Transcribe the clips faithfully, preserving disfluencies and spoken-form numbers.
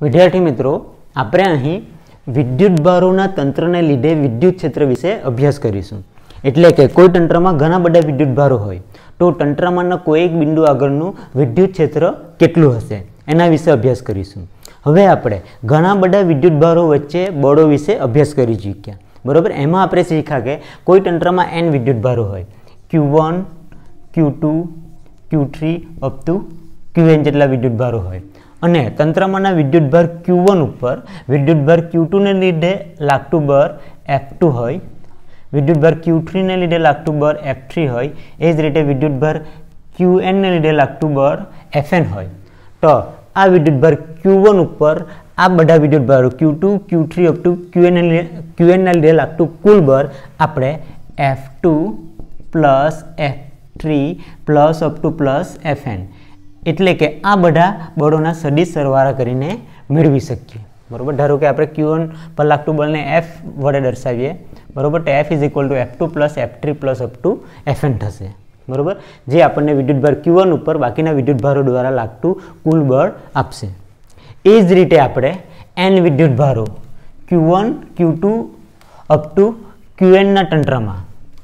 विद्यार्थी मित्रों, આપણે અહીં વિદ્યુત ભારોના તંત્રને લીધે વિદ્યુત ક્ષેત્ર વિશે અભ્યાસ કરીશું। એટલે કે કોઈ તંત્રમાં ઘણા બધા વિદ્યુત ભારો હોય તો તંત્રમાંના કોઈ એક બિંદુ આગળનું વિદ્યુત ક્ષેત્ર કેટલું હશે એના વિશે અભ્યાસ કરીશું। હવે આપણે ઘણા બધા વિદ્યુત ભારો વચ્ચે બળો વિશે અભ્યાસ કરી ચૂક્યા, બરોબર। એમાં આપણે શીખ્યા કે કોઈ તંત્રમાં n વિદ્યુત ભારો હોય, Q one, Q two, Q three up to Q N જેટલા વિદ્યુત ભારો હોય અને તંત્રમાંના વિદ્યુત ભાર ક્યુ વન ઉપર વિદ્યુત ભાર ક્યુ ટુ ને લીધે લાગતું બળ એફ ટુ હોય, વિદ્યુત ભાર ક્યુ થ્રી ને લીધે લાગતું બળ એફ થ્રી હોય, એ જ રીતે વિદ્યુત ભાર ક્યુ એન ને લીધે લાગતું બળ એફ એન હોય। તો આ વિદ્યુત ભાર ક્યુ વન ઉપર આ બધા વિદ્યુત ભારો Q two, Q three up to Q N Q N ના લીધે લાગતું કુલ બળ આપણે F two plus F three plus up to plus F N એટલે કે આ બધા બળોના સદિશ સરવાળા કરીને મેળવી શકીએ, બરોબર। ધારો કે આપણે ક્યુ વન પર લાગતું બળને એફ વડે દર્શાવીએ, બરોબર। તો F is equal to F two plus F three plus up to F N થશે, બરોબર, જે આપણને વિદ્યુત ભાર ક્યુ વન ઉપર બાકીના વિદ્યુત ભારો દ્વારા લાગતું કુલ બળ આપશે। એ જ રીતે આપણે એન વિદ્યુત ભારો Q one, Q two up to Q N ના તંત્રમાં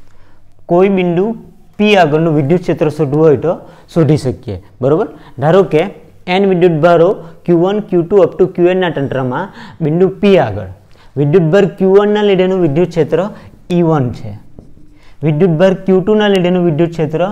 કોઈ બિંદુ પી આગળનું વિદ્યુત ક્ષેત્ર શોધવું હોય તો શોધી શકીએ, બરોબર। ધારો કે એન વિદ્યુત ભારો Q one, Q two up to Q N ના તંત્રમાં બિંદુ પી આગળ વિદ્યુત ભાર ક્યુ વન ના લીધેનું વિદ્યુત ક્ષેત્ર ઈ વન છે, વિદ્યુત ભાર ક્યુ ટુ ના લીધેનું વિદ્યુત ક્ષેત્ર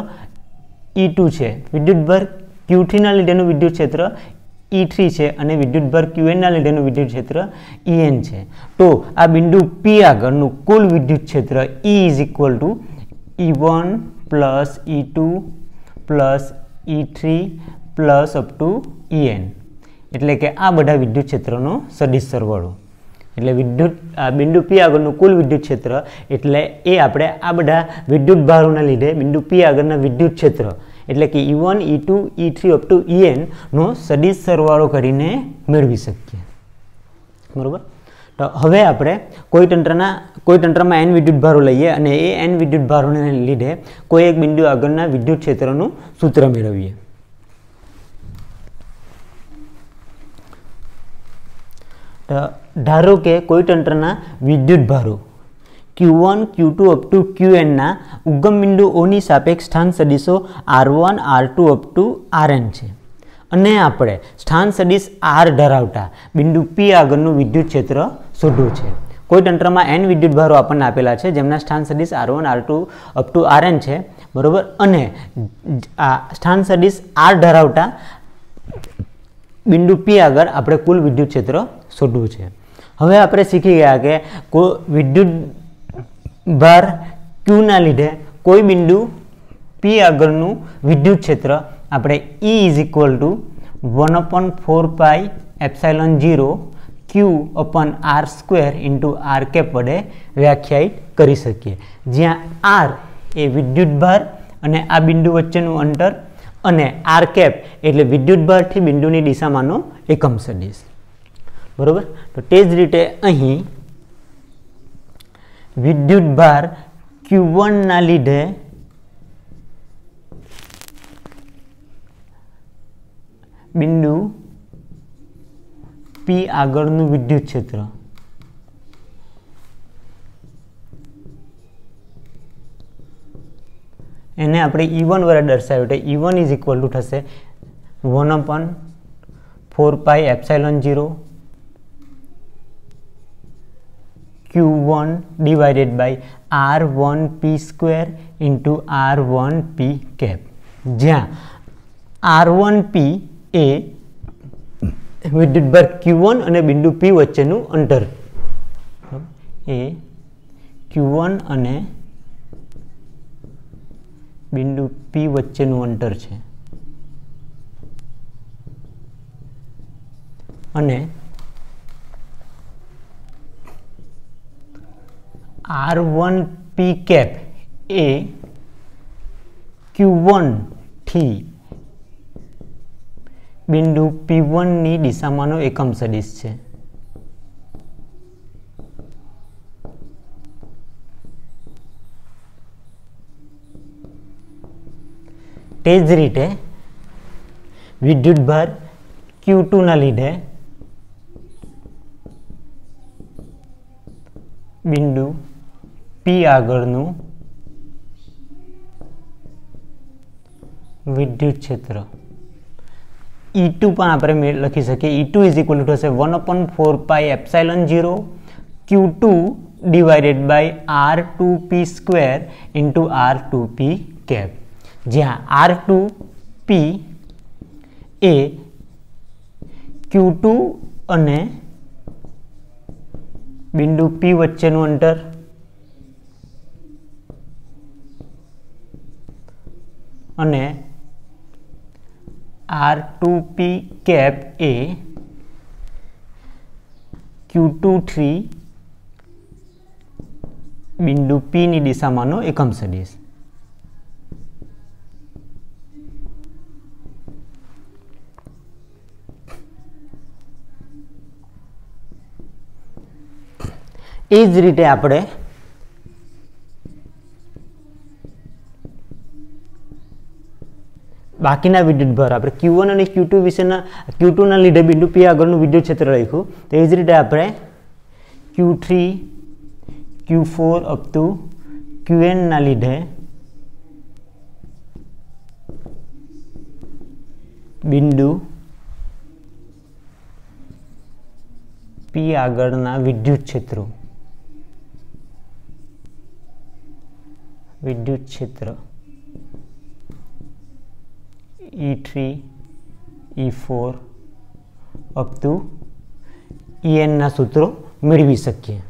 ઈ ટુ છે, વિદ્યુત ભાર ક્યુ થ્રી ના લીધેનું વિદ્યુત ક્ષેત્ર ઈ થ્રી છે અને વિદ્યુત ભાર ક્યુ એન ના લીધેનું વિદ્યુત ક્ષેત્ર ઈ એન છે। તો આ બિંદુ પી આગળનું કુલ વિદ્યુત ક્ષેત્ર E is equal to E one plus E two plus E three plus up to E N એટલે કે આ બધા વિદ્યુત ક્ષેત્રનો સદિશ સરવાળો એટલે વિદ્યુત આ બિંદુ પી આગળનું કુલ વિદ્યુત ક્ષેત્ર એટલે એ આપણે આ બધા વિદ્યુત ભારોના લીધે બિંદુ પી આગળના વિદ્યુત ક્ષેત્ર એટલે કે E one, E two, E three up to E N નો સદિશ સરવાળો કરીને મેળવી શકીએ, બરોબર। તો હવે આપણે કોઈ તંત્રના કોઈ તંત્રમાં એન વિદ્યુત ભારો લઈએ અને એ એન વિદ્યુત ભારોને લીધે કોઈ એક બિંદુ આગળના વિદ્યુત ક્ષેત્રનું સૂત્ર મેળવીએ। તો ધારો કે કોઈ તંત્રના વિદ્યુત ભારો Q one, Q two up to Q N ના ઉગમ બિંદુઓની સાપેક્ષ સ્થાન સદિશો R one, R two up to R N છે અને આપણે સ્થાન સદિશ આર ધરાવતા બિંદુ પી આગળનું વિદ્યુત ક્ષેત્ર શોધવું છે। કોઈ તંત્રમાં એન વિદ્યુત ભારો આપણને આપેલા છે જેમના સ્થાન સદિશ R one, R two up to R N છે, બરોબર, અને આ સ્થાન સદિશ આર ધરાવતા બિંદુ પી આગળ આપણે કુલ વિદ્યુત ક્ષેત્ર શોધવું છે। હવે આપણે શીખી ગયા કે કોઈ વિદ્યુત ભાર ક્યુ ના લીધે કોઈ બિંદુ પી આગળનું વિદ્યુત ક્ષેત્ર આપણે E is equal to one upon four pi epsilon zero Q upon R square into R cap વડે વ્યાખ્યાયિત કરી શકીએ, જ્યાં આર એ વિદ્યુત ભાર અને આ બિંદુ વચ્ચેનું અંતર અને આર કેપ એટલે વિદ્યુત ભારથી બિંદુની દિશામાંનો એકમ સદિશ, બરોબર। તો તે જ રીતે અહીં વિદ્યુત ભાર ક્યુ વન ના લીધે બિંદુ પી આગળનું વિદ્યુત ક્ષેત્ર એને આપણે ઈ વન વડે દર્શાવ્યું તો E one is equal to થશે one upon four pi epsilon zero Q one divided by R one P square into R one P cap, જ્યાં આર વન પી એ વિદ્યુત ભાર ક્યુ વન અને બિંદુ પી વચ્ચેનું અંતર એ ક્યુ વન અને બિંદુ પી વચ્ચેનું અંતર છે અને આર વન પી કેપ એ ક્યુ વન થી બિંદુ પી વન ની દિશામાંનો એકમ સદિશ છે। તે જ રીતે વિદ્યુત ભાર ક્યુ ટુ ના લીધે બિંદુ પી આગળનું વિદ્યુત ક્ષેત્ર ઈ ટુ પણ આપણે લખી શકીએ. E two is equal to હશે one upon four pi epsilon zero Q two divided by R two P square into R two P cap, જ્યાં આર ટુ પી એ ક્યુ ટુ અને બિંદુ પી વચ્ચેનું અંતર અને આર ટુ પી કેપ એ Q two three બિંદુ P ની દિશામાંનો એકમ સદિશ. એ જ રીતે આપણે બાકીના વિદ્યુત ભાર આપણે ક્યુ વન અને ક્યુ ટુ વિશેના ક્યુ ટુ ના લીધે બિંદુ પી આગળનું વિદ્યુત ક્ષેત્ર લખ્યું. તો એ જ રીતે આપણે Q three Q four up to Q N ના લીધે બિંદુ પી આગળના વિદ્યુત ક્ષેત્રો વિદ્યુત ક્ષેત્ર E three E four up to E N ના સૂત્રો મેળવી શકીએ.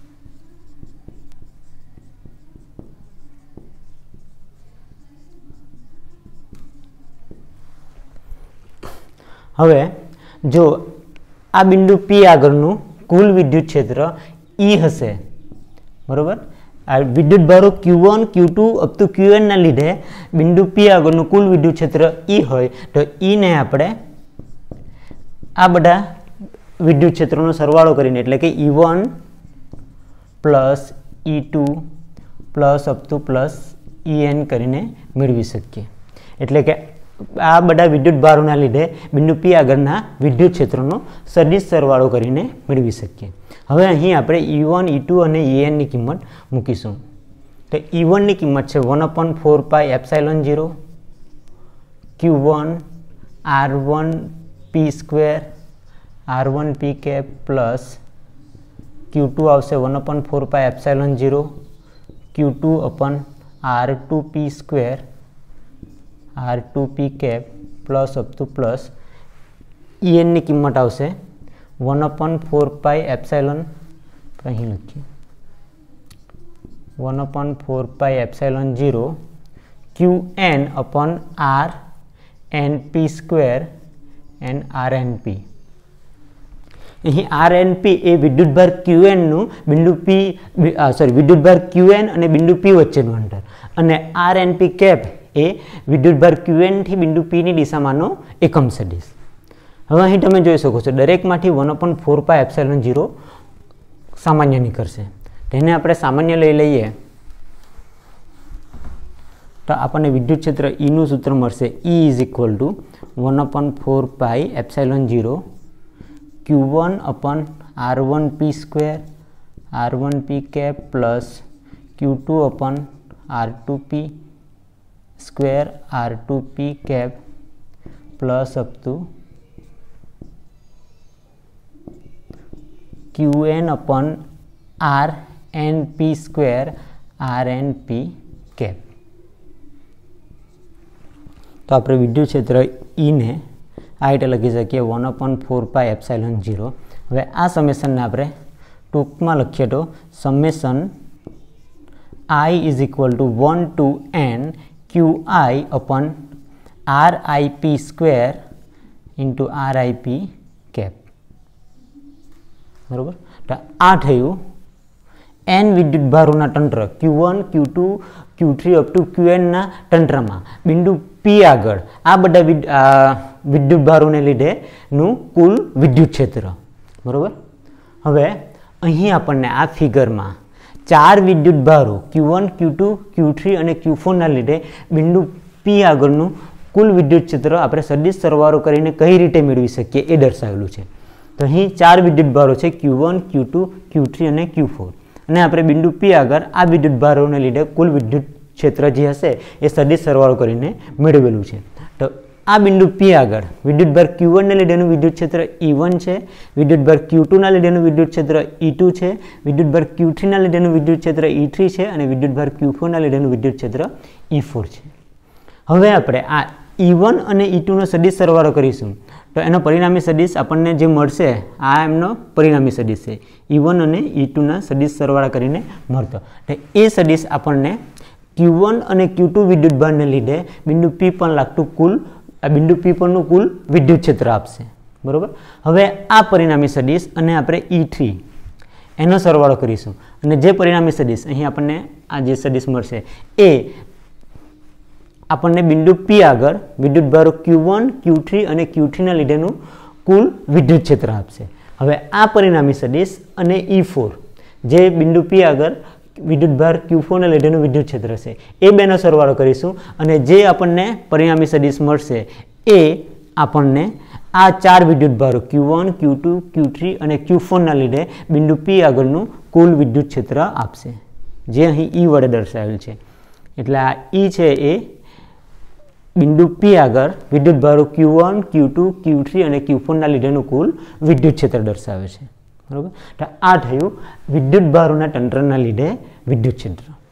હવે જો આ બિંદુ પી આગળનું કુલ વિદ્યુત ક્ષેત્ર ઈ હશે, બરોબર. આ વિદ્યુત ભારો Q one Q two up to Q N ના લીધે બિંદુ પી આગળનું કુલ વિદ્યુત ક્ષેત્ર ઈ હોય તો ઈ ને આપણે આ બધા વિદ્યુત ક્ષેત્રોનો સરવાળો કરીને એટલે કે E one plus E two plus up to plus E N કરીને મેળવી શકીએ. એટલે કે આ બધા વિદ્યુત ભારોના લીધે બિંદુ પી આગળના વિદ્યુત ક્ષેત્રનો સદિશ સરવાળો કરીને મેળવી શકીએ. હવે અહીં આપણે ઈ વન ઈ ટુ અને ઈ એન ની કિંમત મૂકીશું. તો ઈ વન ની કિંમત છે one upon four pi epsilon zero Q one R one P square R one P cap plus Q two આવશે one upon four pi epsilon zero Q two upon R two P square R two P cap plus up to plus E N ની કિંમત આવશે one upon four pi epsilon અહીં લખીએ one upon four pi epsilon zero Q N upon R N P square N R N P. અહીં R N પી એ વિદ્યુતભાર ક્યુ એનનું બિંદુ પી sorry વિદ્યુતભાર Q N અને બિંદુ પી વચ્ચેનું અંતર અને આર એન પી કેપ એ વિદ્યુતભાર ક્યુ એન થી બિંદુ પી ની દિશામાંનો એકમ સદિશ. હવે અહીં તમે જોઈ શકો છો દરેકમાંથી one upon four pi epsilon zero સામાન્ય નીકળશે. તેને આપણે સામાન્ય લઈ લઈએ તો આપણને વિદ્યુત ક્ષેત્ર ઈ નું સૂત્ર મળશે E is equal to one upon four pi epsilon zero Q one upon R one P square R one P cap plus Q two upon R two P square R two P cap plus up to Q N upon R N P square R N P cap. તો આપણે વિદ્યુત ક્ષેત્ર ઈ ને આ રીતે લખી શકીએ one upon four pi epsilon zero. હવે આ સમેશનને આપણે ટૂંકમાં લખીએ તો summation I is equal to one two N Q I upon R I P square into R I P cap. બરાબર. તો આ થયું એન વિદ્યુત ભારોના તંત્ર Q one Q two Q three up to Q N ના તંત્રમાં બિંદુ પી આગળ આ બધા વિદ્યુત ભારોને લીધેનું કુલ વિદ્યુત ક્ષેત્ર. બરાબર. હવે અહીં આપણને આ ફિગરમાં ચાર વિદ્યુત ભારો Q one Q two Q three અને ક્યુ ફોર ના લીધે બિંદુ પી આગળનું કુલ વિદ્યુત ક્ષેત્ર આપણે સદિશ સરવાળો કરીને કઈ રીતે મેળવી શકીએ એ દર્શાવેલું છે. તો અહીં ચાર વિદ્યુત ભારો છે Q one Q two Q three અને ક્યુ ફોર. અને આપણે બિંદુ પી આગળ આ વિદ્યુત ભારોને લીધે કુલ વિદ્યુત ક્ષેત્ર જે હશે એ સદિશ સરવાળો કરીને મેળવેલું છે. તો આ બિંદુ પી આગળ વિદ્યુતભાર ક્યુ વન ને લીધેનું વિદ્યુત ક્ષેત્ર ઈ વન છે, વિદ્યુતભાર ક્યુ ટુ ના લીધેનું વિદ્યુત ક્ષેત્ર ઈ ટુ છે, વિદ્યુતભાર ક્યુ થ્રી ના લીધેનું વિદ્યુત ક્ષેત્ર ઈ થ્રી છે અને વિદ્યુતભાર ક્યુ ફોર ના લીધેનું વિદ્યુત ક્ષેત્ર ઈ ફોર છે. હવે આપણે આ ઈ વન અને ઈ ટુ નો સદિશ સરવાળો કરીશું તો એનો પરિણામી સદિશ આપણને જે મળશે આ એમનો પરિણામી સદિશ છે ઈ વન અને ઈ ટુ ના સદિશ સરવાળા કરીને મળતો. તો એ સદિશ આપણને ક્યુ વન અને ક્યુ ટુ વિદ્યુતભારને લીધે બિંદુ પી પર લાગતું કુલ આ બિંદુ પી પરનું કુલ વિદ્યુત ક્ષેત્ર આપશે. બરોબર. હવે આ પરિણામી સદિશ અને આપણે ઈ થ્રી એનો સરવાળો કરીશું અને જે પરિણામી સદિશ અહીં આપણને આ જે સદિશ મળશે એ આપણને બિંદુ પી આગળ વિદ્યુતભારો ક્યુ વન ક્યુ થ્રી અને ક્યુ થ્રી ના લીધેનું કુલ વિદ્યુત ક્ષેત્ર આપશે. હવે આ પરિણામી સદિશ અને ઈ ફોર જે બિંદુ પી આગળ વિદ્યુતભાર ક્યુ ફોર ને લીધેનું વિદ્યુત ક્ષેત્ર છે એ બેનો સરવાળો કરીશું અને જે આપણને પરિણામી સદિશ મળશે એ આપણને આ ચાર વિદ્યુતભારો Q one Q two Q three અને ક્યુ ફોર ના લીધે બિંદુ પી આગળનું કુલ વિદ્યુત ક્ષેત્ર આપશે જે અહીં ઈ વડે દર્શાવેલ છે. એટલે આ ઈ છે એ બિંદુ પી આગળ વિદ્યુતભારો Q one Q two Q three અને ક્યુ ફોર ના લીધેનું કુલ વિદ્યુત ક્ષેત્ર દર્શાવે છે. બરોબર. તો આ થયું વિદ્યુતભારોના તંત્રના લીધે વિદ્યુત ક્ષેત્ર.